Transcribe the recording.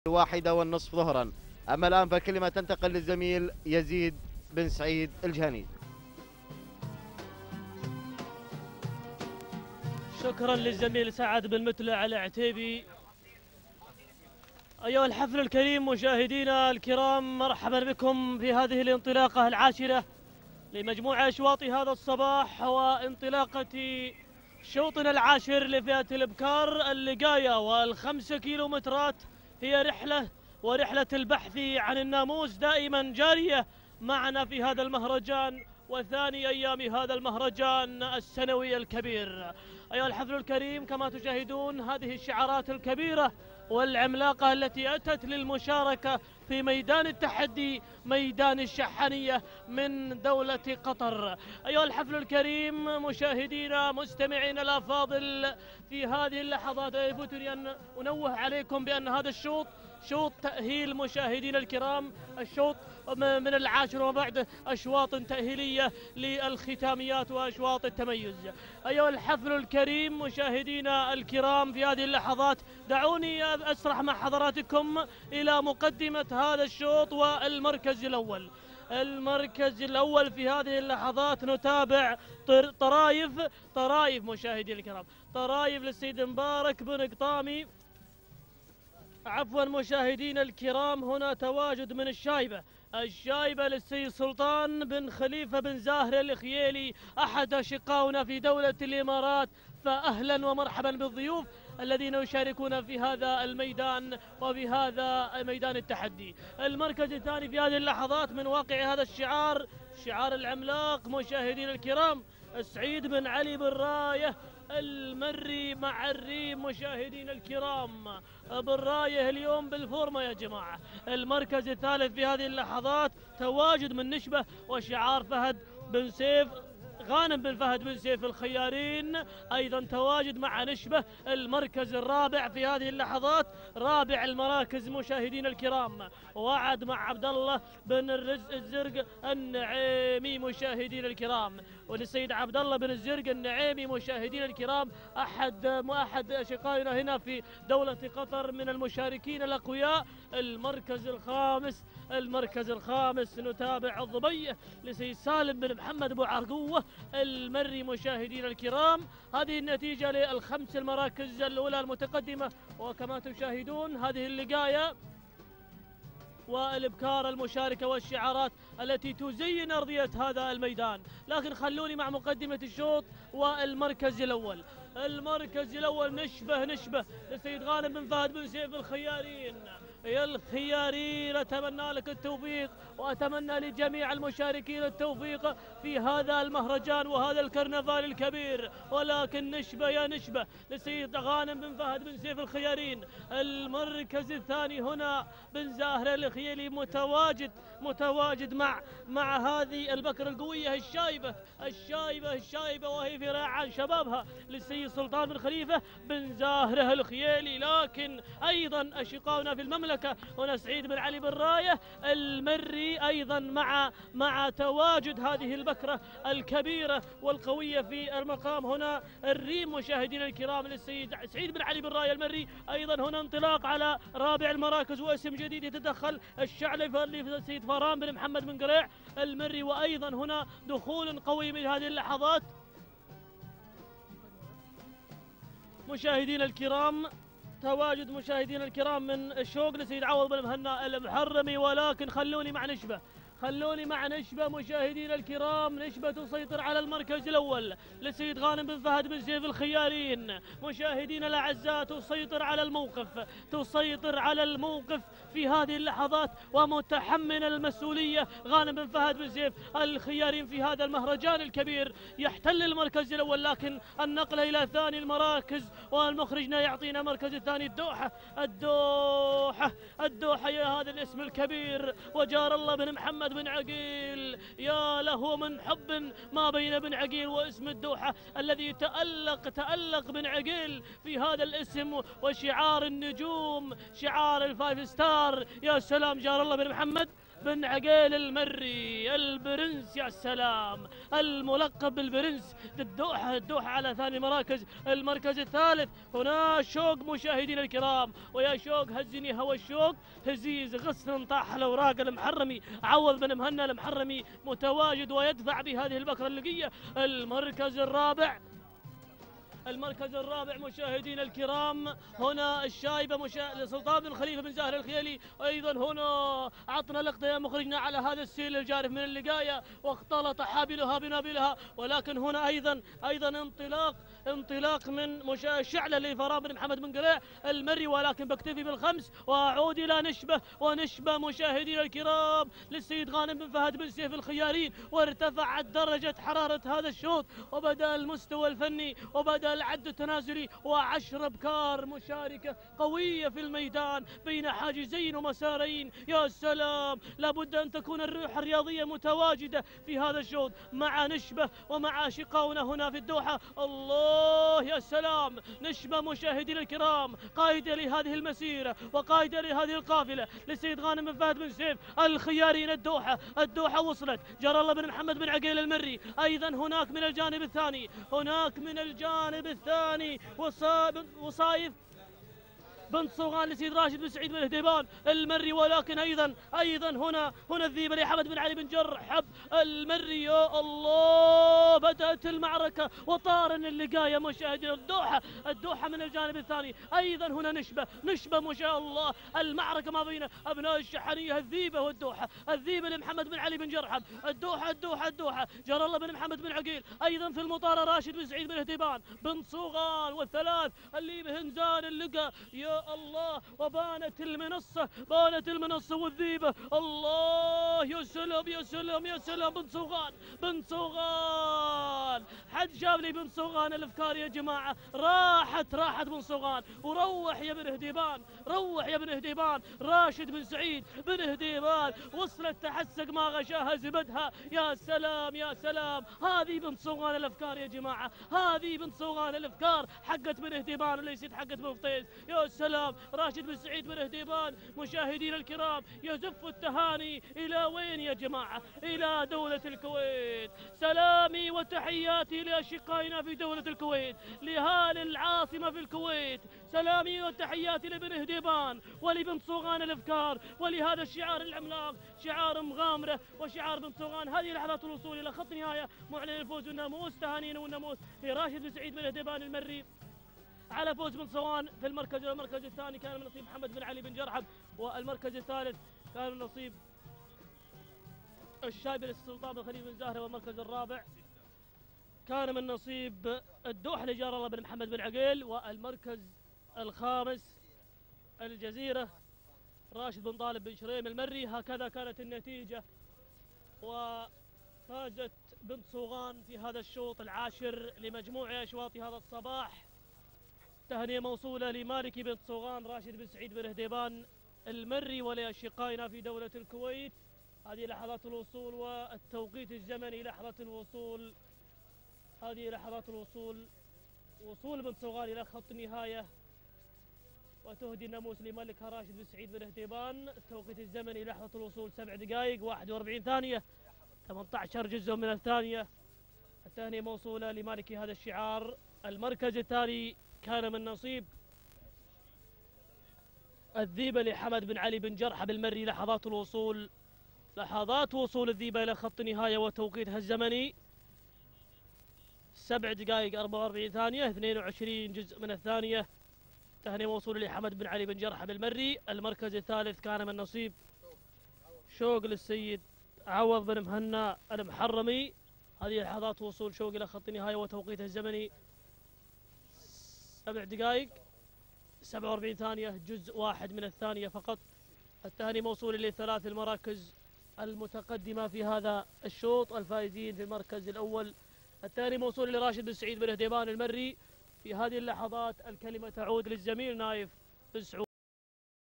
1:30 ظهرا. أما الآن فالكلمة تنتقل للزميل يزيد بن سعيد الجهني. شكرا للزميل سعد بن متلع العتيبي. أيها الحفل الكريم مشاهدينا الكرام، مرحبا بكم في هذه الانطلاقة العاشرة لمجموعة أشواط هذا الصباح، وانطلاقة شوطنا العاشر لفئة الإبكار اللقاية والخمسة كيلومترات. هي رحلة البحث عن الناموس دائما جارية معنا في هذا المهرجان وثاني أيام هذا المهرجان السنوي الكبير. أيها الحفل الكريم، كما تشاهدون هذه الشعارات الكبيرة والعملاقة التي أتت للمشاركة في ميدان التحدي، ميدان الشحانية من دولة قطر. أيها الحفل الكريم مشاهدينا مستمعينا الأفاضل، في هذه اللحظات يفوتني أن أنوه عليكم بأن هذا الشوط شوط تأهيل مشاهدينا الكرام، الشوط من العاشر وبعد أشواط تأهيلية للختاميات وأشواط التميز. أيها الحفل الكريم مشاهدينا الكرام، في هذه اللحظات دعوني أسرح مع حضراتكم إلى مقدمة هذا الشوط والمركز الأول. المركز الأول في هذه اللحظات نتابع طرايف مشاهدينا الكرام، طرايف للسيد مبارك بن قطامي، عفوا مشاهدينا الكرام، هنا تواجد من الشايبة للسيد سلطان بن خليفة بن زاهر الخييلي، أحد أشقائنا في دولة الإمارات. فأهلا ومرحبا بالضيوف الذين يشاركون في هذا الميدان وفي هذا ميدان التحدي. المركز الثاني في هذه اللحظات من واقع هذا الشعار العملاق مشاهدينا الكرام، سعيد بن علي بن رايه المري مع الريم. مشاهدينا الكرام، بالرايه اليوم بالفورمه يا جماعه. المركز الثالث في هذه اللحظات تواجد من نشبه وشعار فهد بن سيف، غانم بن فهد بن سيف الخيارين ايضا تواجد مع نشبه. المركز الرابع في هذه اللحظات، رابع المراكز مشاهدينا الكرام، وعد مع عبد الله بن الزرق النعيمي مشاهدينا الكرام. وللسيد عبد الله بن الزرق النعيمي مشاهدينا الكرام، احد اشقائنا هنا في دولة قطر من المشاركين الاقوياء. المركز الخامس نتابع الضبي لسيد سالم بن محمد ابو عرقوه المري مشاهدينا الكرام. هذه النتيجة للخمس المراكز الأولى المتقدمة، وكما تشاهدون هذه اللقاية والإبكار المشاركة والشعارات التي تزين أرضية هذا الميدان. لكن خلوني مع مقدمة الشوط والمركز الأول. المركز الأول نشبه للسيد غانم بن فهد بن سيف الخيارين. يا الخيارين، أتمنى لك التوفيق وأتمنى لجميع المشاركين التوفيق في هذا المهرجان وهذا الكرنفال الكبير. ولكن نشبة للسيد غانم بن فهد بن سيف الخيارين. المركز الثاني هنا بن زاهر الخييلي متواجد مع هذه البكر القوية الشايبة وهي في رعان شبابها للسيد سلطان بن خليفة بن زاهر الخييلي. لكن أيضا أشقاؤنا في المملكة هنا سعيد بن علي بن رايه المري أيضا مع تواجد هذه البكرة الكبيرة والقوية في المقام. هنا الريم مشاهدينا الكرام للسيد سعيد بن علي بن رايه المري. أيضا هنا انطلاق على رابع المراكز واسم جديد يتدخل، الشعلي للسيد فران بن محمد بن قريع المري. وأيضا هنا دخول قوي من هذه اللحظات مشاهدينا الكرام، تواجد مشاهدينا الكرام من الشوق لسيد عوض بن مهنا المحرمي. ولكن خلوني مع نشبة مشاهدينا الكرام، نشبة تسيطر على المركز الأول لسيد غانم بن فهد بن سيف الخيارين. مشاهدينا الأعزاء، تسيطر على الموقف في هذه اللحظات ومتحمل المسؤولية غانم بن فهد بن سيف الخيارين في هذا المهرجان الكبير. يحتل المركز الأول، لكن النقلة إلى ثاني المراكز ومخرجنا يعطينا المركز الثاني الدوحة يا هذا الاسم الكبير، وجار الله بن محمد بن عقيل. يا له من حب ما بين بن عقيل واسم الدوحة الذي تألق بن عقيل في هذا الاسم وشعار النجوم، شعار الفايف ستار. يا سلام، جار الله بن محمد بن عقيل المري البرنس، يا سلام، الملقب بالبرنس الدوحة على ثاني مراكز. المركز الثالث هنا شوق مشاهدينا الكرام، ويا شوق هزني هوى الشوق، هزيز غصن طاح الأوراق المحرمي، عوض بن مهنا المحرمي متواجد ويدفع بهذه البكرة اللقية. المركز الرابع مشاهدينا الكرام، هنا الشايبة سلطان بن خليفة بن زاهر الخيالي، أيضا هنا عطنا لقطة يا مخرجنا على هذا السيل الجارف من اللقاية واختلط حابلها بنابلها، ولكن هنا أيضا انطلاق من الشعلة لفرام بن محمد بن قريع المري، ولكن بكتفي بالخمس وأعود إلى ونشبة مشاهدينا الكرام للسيد غانم بن فهد بن سيف الخيارين، وارتفعت درجة حرارة هذا الشوط، وبدأ المستوى الفني وبدأ العد التنازلي، و10 أبكار مشاركة قوية في الميدان بين حاجزين ومسارين. يا سلام، لابد أن تكون الروح الرياضية متواجدة في هذا الشوط مع نشبة ومع أشقاؤنا هنا في الدوحة. الله يا سلام، نشبة مشاهدينا الكرام قائدة لهذه المسيرة وقائدة لهذه القافلة للسيد غانم بن فهد بن سيف الخيارين. الدوحة وصلت، جرى الله بن محمد بن عقيل المري أيضا هناك من الجانب الثاني وصايف بن صوغان لسيد راشد بن سعيد بن هديبان المري، ولكن ايضا هنا الذيبه لحمد بن علي بن جرحب المري. يا الله، بدات المعركه وطارن اللقايه مشاهدينا الدوحه من الجانب الثاني، ايضا هنا نشبه ما شاء الله، المعركه ما بين ابناء الشحنيه الذيبه والدوحه، الذيبه لمحمد بن علي بن جرحب، الدوحه جرى الله بن محمد بن عقيل، ايضا في المطار راشد بن سعيد بن هديبان بن صوغان، والثلاث اللي بهنزان اللقا. يا الله، وبانت المنصة والذيبة. الله، يا سلام بن صوغان حد شاف لي بن صوغان الافكار يا جماعة، راحت بن صوغان، وروح يا بن هديبان، راشد بن سعيد بن هديبان وصلت تحسق ما غشاها زبدها. يا سلام، هذه بن صوغان الافكار يا جماعة، هذه بن صوغان الافكار حقت بن هديبان وليست حقت بن فطيس. يا سلام، راشد بن سعيد بن هديبان مشاهدينا الكرام يزف التهاني إلى وين يا جماعة؟ إلى دولة الكويت. سلامي وتحياتي لأشقائنا في دولة الكويت، لأهل العاصمة في الكويت، سلامي وتحياتي لبن هديبان ولبن صوغان الأفكار ولهذا الشعار العملاق، شعار مغامرة وشعار بن صوغان. هذه لحظات الوصول إلى خط نهاية معلن الفوز والناموس، تهانينا والناموس لراشد بن سعيد بن هديبان المري على فوز بن صوان في المركز الثاني كان من نصيب محمد بن علي بن جرحب، والمركز الثالث كان من نصيب الشايب السلطان بن خليفة بن زاهرة، والمركز الرابع كان من نصيب الدوحة لجار الله بن محمد بن عقيل، والمركز الخامس الجزيرة راشد بن طالب بن شريم المري. هكذا كانت النتيجة، وفازت بن صوغان في هذا الشوط العاشر لمجموع أشواط هذا الصباح. تهنئة موصولة لمالكي بن صوغان راشد بن سعيد بن هديبان المري ولأشقائنا في دولة الكويت. هذه لحظات الوصول والتوقيت الزمني، لحظة الوصول، هذه لحظات الوصول، وصول بن صوغان إلى خط نهاية وتهدي الناموس لملكها راشد بن سعيد بن هديبان. التوقيت الزمني لحظة الوصول 7 دقائق 41 ثانية 18 جزء من الثانية. التهنئة موصولة لمالكي هذا الشعار. المركز الثاني كان من نصيب الذيبة لحمد بن علي بن جرحب المري. لحظات وصول الذيبة إلى خط نهاية وتوقيتها الزمني 7 دقائق 44 ثانية 22 جزء من الثانية. تهنئة موصولة لحمد بن علي بن جرحب المري. المركز الثالث كان من نصيب شوق للسيد عوض بن مهنا المحرمي. هذه لحظات وصول شوق إلى خط نهاية وتوقيتها الزمني 7 دقائق 47 ثانية جزء واحد من الثانية فقط. التهنئة موصولة للثلاث المراكز المتقدمة في هذا الشوط، الفائزين في المركز الأول. التهنئة موصولة لراشد بن سعيد بن هديبان المري. في هذه اللحظات الكلمة تعود للزميل نايف بن سعود.